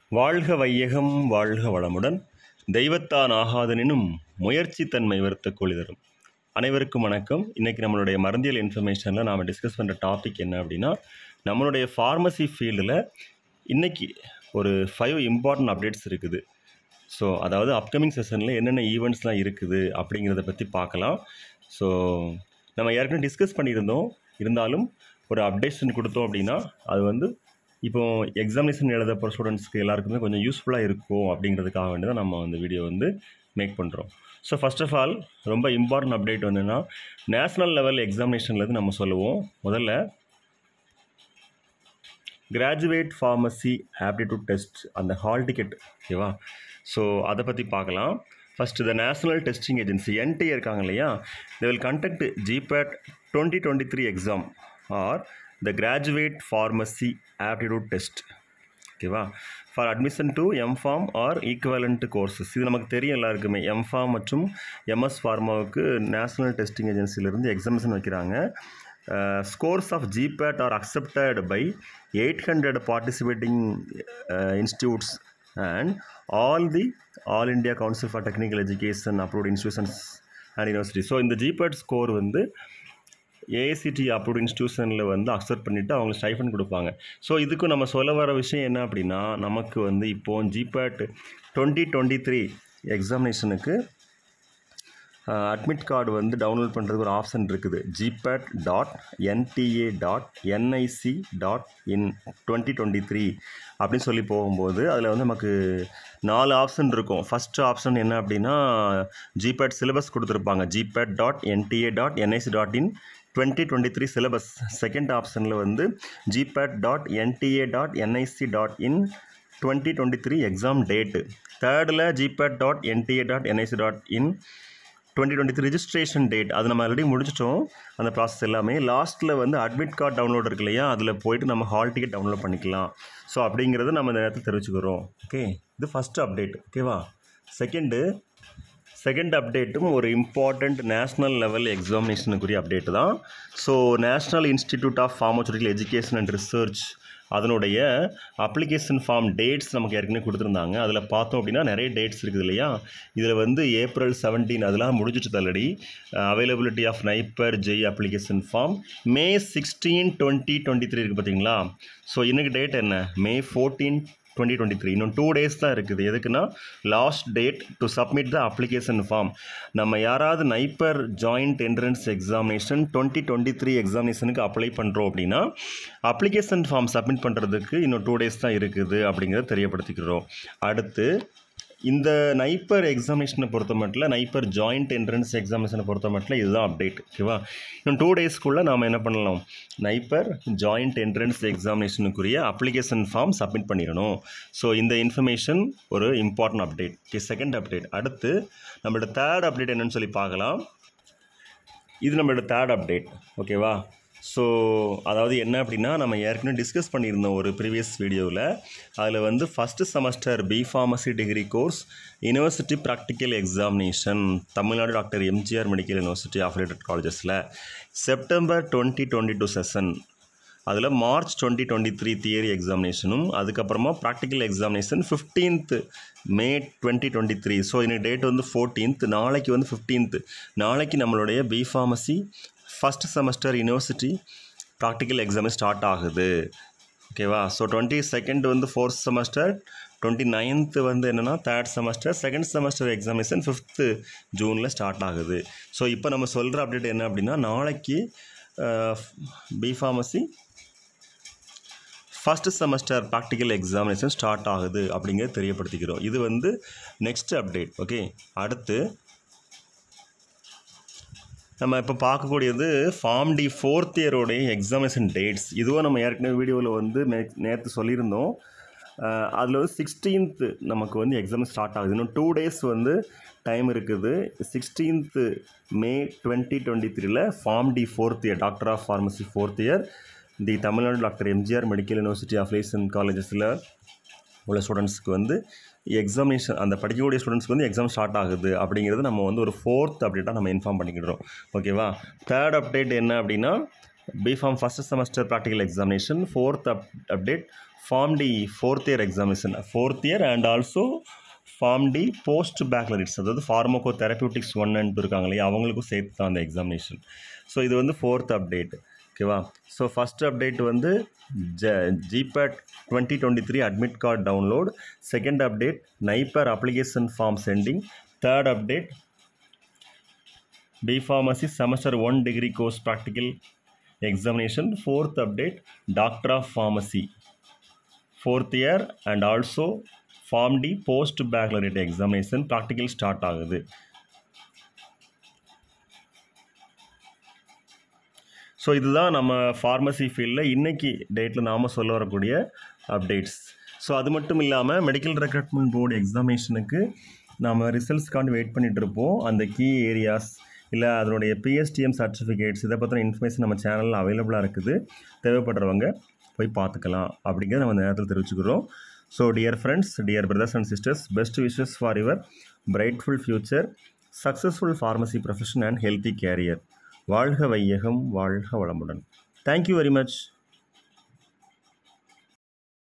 வாழ்க வையகம் வாழ்க வளமுடன் தெய்வத்தான் ஆகாதனினும் முயற்சி தன்மை வருத்த கூலி தரும். அனைவருக்கும் வணக்கம். இன்றைக்கி நம்மளுடைய மருந்தியல் இன்ஃபர்மேஷனில் நாம் டிஸ்கஸ் பண்ணுற டாபிக் என்ன அப்படின்னா, நம்மளுடைய ஃபார்மசி ஃபீல்டில் இன்றைக்கி ஒரு 5 இம்பார்ட்டன்ட் அப்டேட்ஸ் இருக்குது. ஸோ அதாவது அப்கமிங் செஷனில் என்னென்ன ஈவெண்ட்ஸ்லாம் இருக்குது அப்படிங்கிறத பற்றி பார்க்கலாம். ஸோ நம்ம ஏற்கனவே டிஸ்கஸ் பண்ணியிருந்தோம், இருந்தாலும் ஒரு அப்டேஷன் கொடுத்தோம் அப்படின்னா அது இப்போது எக்ஸாமினேஷன் எழுத போகிற ஸ்டூடெண்ட்ஸ்க்கு எல்லாருக்குமே கொஞ்சம் யூஸ்ஃபுல்லாக இருக்கும் அப்படிங்கிறதுக்காக வேண்டி தான் நம்ம வீடியோ மேக் பண்ணுறோம். ஸோ ஃபர்ஸ்ட் ஆஃப் ஆல் ரொம்ப இம்பார்ட்டன்ட் அப்டேட் என்னென்னா, நேஷ்னல் லெவல் எக்ஸாமினேஷன்லேருந்து நம்ம சொல்லுவோம். முதல்ல கிராஜுவேட் ஃபார்மசி ஆப்டிடியூட் டெஸ்ட், அந்த ஹால் டிக்கெட், ஓகேவா? ஸோ அதை பற்றி பார்க்கலாம். First the national testing agency NTA இருக்காங்க இல்லையா, they will conduct GPAT 2023 exam or the graduate pharmacy aptitude test, ஓகேவா, for admission to MPharm or equivalent courses. இது நமக்கு தெரியும் எல்லாருக்குமே. MPharm மற்றும் MS ஃபார்மாவுக்கு நேஷ்னல் டெஸ்டிங் ஏஜென்சியிலேருந்து எக்ஸாமினேஷன் வைக்கிறாங்க. Scores of GPAT are accepted by 800 participating institutes and all India Council for Technical Education approved institutions and universities. So இந்த GPAT score AICTE approved இன்ஸ்டியூஷனில் அக்செப்ட் பண்ணிவிட்டு அவங்க ஸ்டைஃபன் கொடுப்பாங்க. So இதுக்கு நம்ம சொல்ல வர விஷயம் என்ன அப்படின்னா, நமக்கு இப்போது GPAT 2023 எக்ஸாமினேஷனுக்கு அட்மிட் கார்டு டவுன்லோட் பண்ணுறதுக்கு ஒரு ஆப்ஷன் இருக்குது. gpat.nta.nic.in 2023 அப்படின்னு சொல்லி போகும்போது அதில் நமக்கு 4 ஆப்ஷன் இருக்கும். ஃபஸ்ட்டு ஆப்ஷன் என்ன அப்படின்னா, GPAT சிலபஸ் கொடுத்துருப்பாங்க, gpat.nta.nic.in 2023 சிலபஸ். செகண்ட் ஆப்ஷனில் gpat.nta.nic.in 2023 எக்ஸாம் டேட்டு. தேர்டில் gpat.nta.nic.in 2023 ரிஜிஸ்ட்ரேஷன் டேட். அது நம்ம ஆல்ரெடி முடிச்சிட்டோம் அந்த ப்ராசஸ் எல்லாமே. லாஸ்ட்டில் அட்மிட் கார்டு டவுன்லோட் இருக்கு இல்லையா, அதில் போய்ட்டு நம்ம ஹால் டிக்கெட் டவுன்லோட் பண்ணிக்கலாம். ஸோ அப்படிங்கிறத நம்ம இந்த நேரத்தில் தெரிவிச்சுக்கிறோம். ஓகே, இது ஃபஸ்ட்டு அப்டேட், ஓகேவா? செகண்ட் அப்டேட்டும் ஒரு இம்பார்ட்டண்ட் நேஷ்னல் லெவல் எக்ஸாமினேஷனுக்குரிய அப்டேட்டு தான். So national institute of pharmaceutical education and research அதனுடைய அப்ளிகேஷன் ஃபார்ம் டேட்ஸ் நமக்கு ஏற்கனவே கொடுத்துருந்தாங்க. அதில் பார்த்தோம் அப்படின்னா நிறைய டேட்ஸ் இருக்குது இல்லையா. இதில் April 17 அதெல்லாம் முடிஞ்சிட்டு already. Availability of NIPER JEE application form May 16, 2023 இருக்குது பார்த்தீங்களா. ஸோ இன்னைக்கு டேட் என்ன, May 14, 2023. இன்னும் 2 days தான் இருக்குது. எதுக்குன்னா, last date to submit the application form. நம்ம யாராவது நைப்பர் ஜாயிண்ட் என்ட்ரன்ஸ் எக்ஸாமினேஷன் 2023 எக்ஸாமினேஷனுக்கு அப்ளை பண்ணுறோம் அப்படின்னா, அப்ளிகேஷன் ஃபார்ம் சப்மிட் பண்ணுறதுக்கு இன்னும் 2 days தான் இருக்குது அப்படிங்கிறத தெரியப்படுத்திக்கிறோம். அடுத்து இந்த நைப்பர் எக்ஸாமினேஷனை பொறுத்த மட்டும், நைப்பர் ஜாயிண்ட் என்ட்ரன்ஸ் எக்ஸாமினேஷனை பொறுத்த மட்டும் இதுதான் அப்டேட், ஓகேவா? இன்னும் 2 daysக்குள்ளே நாம் என்ன பண்ணலாம், நைப்பர் ஜாயிண்ட் என்ட்ரன்ஸ் எக்ஸாமினேஷனுக்குரிய அப்ளிகேஷன் ஃபார்ம் சப்மிட் பண்ணிடணும். ஸோ இந்த இன்ஃபர்மேஷன் ஒரு important update. Okay, second update. அடுத்து நம்மளோட தேர்ட் அப்டேட் என்னன்னு சொல்லி பார்க்கலாம். இது நம்மளோட தேர்ட் அப்டேட், ஓகேவா? ஸோ அதாவது என்ன அப்படின்னா, நம்ம ஏற்கனவே டிஸ்கஸ் பண்ணியிருந்தோம் ஒரு ப்ரீவியஸ் வீடியோவில். அதில் first semester B.Pharmacy degree course university practical examination Tamil Nadu doctor MGR medical university affiliated காலேஜஸில் செப்டம்பர் 2022 செஷன், அதில் March 2023 தியரி எக்ஸாமினேஷனும், அதுக்கப்புறமா practical examination 15th May 2023. So இன்னைக்கு டேட் 14th, நாளைக்கு 15th. நாளைக்கு நம்மளுடைய B.Pharmacy first semester university practical exam start ஆகுது, ஓகேவா? So 22nd fourth semester, 29th என்னென்னா third semester, second semester examination 5th June start ஆகுது. ஸோ இப்போ நம்ம சொல்கிற அப்டேட் என்ன அப்படின்னா, நாளைக்கு B.Pharmacy first semester practical examination start ஆகுது அப்படிங்கிறத தெரியப்படுத்திக்கிறோம். இது நெக்ஸ்ட் அப்டேட். ஓகே, அடுத்து நம்ம இப்போ பார்க்கக்கூடியது ஃபார்ம் டி 4th இயரோடைய எக்ஸாமினேஷன் டேட்ஸ். இதுவும் நம்ம ஏற்கனவே வீடியோவில் நேற்று சொல்லியிருந்தோம். அதில் 16th நமக்கு எக்ஸாம் ஸ்டார்ட் ஆகுது. இன்னும் 2 days டைம் இருக்குது. 16th May 2023 pharm D 4th year doctor of pharmacy 4th year the Tamil Nadu doctor MGR medical university affiliation காலேஜஸில் உள்ள ஸ்டூடெண்ட்ஸ்க்கு எக்ஸாமினேஷன், அந்த படிக்கக்கூடிய ஸ்டூடெண்ட்ஸ்க்கு எக்ஸாம் ஸ்டார்ட் ஆகுது அப்படிங்கிறது நம்ம ஒரு 4th அப்டேட்டாக நம்ம இன்ஃபார்ம் பண்ணிக்கிடுறோம், ஓகேவா? தேர்ட் அப்டேட் என்ன அப்படின்னா, B.Pharm first semester practical examination. 4th update Form D fourth year examination, fourth year and also Form D post baccalaureates, அதாவது pharmacotherapeutics 1 and 2 இருக்காங்க இல்லையா, அவங்களுக்கும் சேர்த்து தான் அந்த எக்ஸாமினேஷன். ஸோ இது வந்து ஃபோர்த் அப்டேட். ஓகேவா? ஸோ ஃபஸ்ட் அப்டேட் வந்து GPAT 2023 admit card download. Second update NIPER application form sending. Third update B Pharmacy semester 1 degree course practical examination. Fourth update Doctor of Pharmacy fourth year and also Form D post baccalaureate examination practical start ஆகுது. So இதுதான் நம்ம pharmacy ஃபீல்டில் இன்றைக்கி டேட்டில் நாம் சொல்ல வரக்கூடிய updates. So அது மட்டும் இல்லாமல் மெடிக்கல் ரெக்ரூட்மெண்ட் போர்டு எக்ஸாமினேஷனுக்கு நாம் ரிசல்ட்ஸ்க்காண்டி வெயிட் பண்ணிகிட்டு இருப்போம். அந்த கீ ஏரியாஸ் இல்லை அதனுடைய PSTM சர்டிஃபிகேட்ஸ் இதை பற்றின இன்ஃபர்மேஷன் நம்ம சேனலில் அவைலபிளாக இருக்குது. தேவைப்படுறவங்க போய் பார்த்துக்கலாம் அப்படிங்கிறத நம்ம நேரத்தில் தெரிவிச்சுக்கிறோம். So dear friends, dear brothers and sisters, best wishes for your brightful future, successful pharmacy profession and healthy career. வாழ்க வையகம், வாழ்க வளமுடன். Thank you very much.